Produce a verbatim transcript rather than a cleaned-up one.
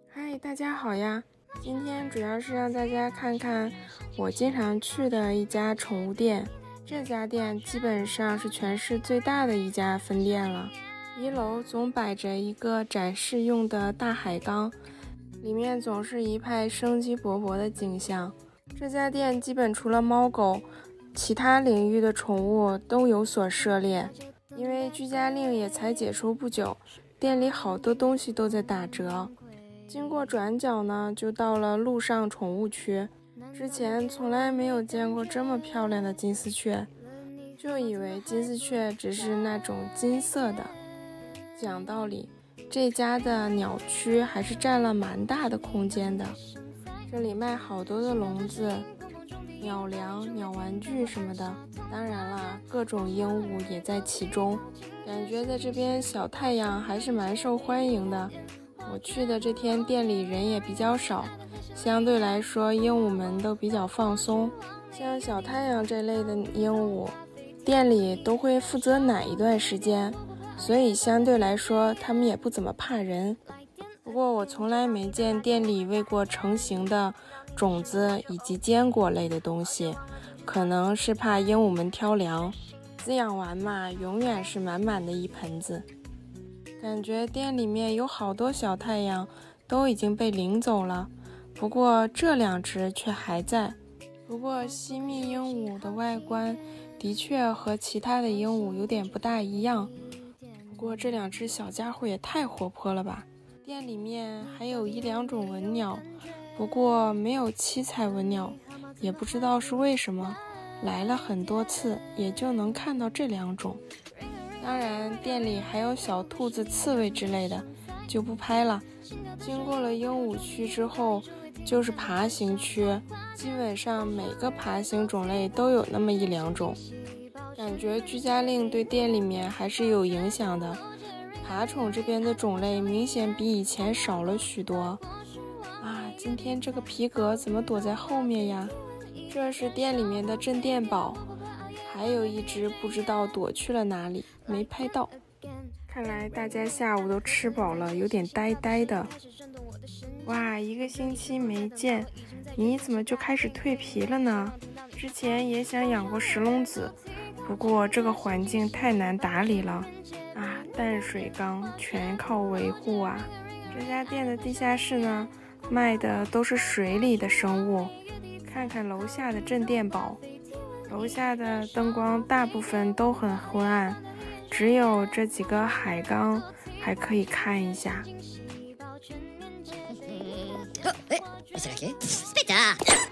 嗨，大家好呀！今天主要是让大家看看我经常去的一家宠物店。这家店基本上是全市最大的一家分店了。一楼总摆着一个展示用的大海缸，里面总是一派生机勃勃的景象。这家店基本除了猫狗，其他领域的宠物都有所涉猎。因为居家令也才解除不久，店里好多东西都在打折。经过转角呢，就到了陆上宠物区。之前从来没有见过这么漂亮的金丝雀，就以为金丝雀只是那种金色的。讲道理，这家的鸟区还是占了蛮大的空间的。这里卖好多的笼子、鸟粮、鸟玩具什么的，当然啦，各种鹦鹉也在其中。感觉在这边小太阳还是蛮受欢迎的。我去的这天店里人也比较少，相对来说鹦鹉们都比较放松。像小太阳这类的鹦鹉，店里都会负责奶一段时间，所以相对来说它们也不怎么怕人。不过我从来没见店里喂过成型的种子以及坚果类的东西，可能是怕鹦鹉们挑粮。滋养完嘛，永远是满满的一盆子。感觉店里面有好多小太阳都已经被领走了，不过这两只却还在。不过西密鹦鹉的外观的确和其他的鹦鹉有点不大一样，不过这两只小家伙也太活泼了吧。店里面还有一两种文鸟，不过没有七彩文鸟，也不知道是为什么，来了很多次也就能看到这两种。当然店里还有小兔子、刺猬之类的，就不拍了。经过了鹦鹉区之后就是爬行区，基本上每个爬行种类都有那么一两种。感觉居家令对店里面还是有影响的，爬宠这边的种类明显比以前少了许多啊！今天这个皮革怎么躲在后面呀？这是店里面的镇店宝，还有一只不知道躲去了哪里，没拍到。看来大家下午都吃饱了，有点呆呆的。哇，一个星期没见，你怎么就开始蜕皮了呢？之前也想养过石龙子，不过这个环境太难打理了啊！淡水缸全靠维护啊。这家店的地下室呢，卖的都是水里的生物。看看楼下的镇店宝，楼下的灯光大部分都很昏暗，只有这几个海缸还可以看一下。 Oh, eh, aspetta che? Aspetta!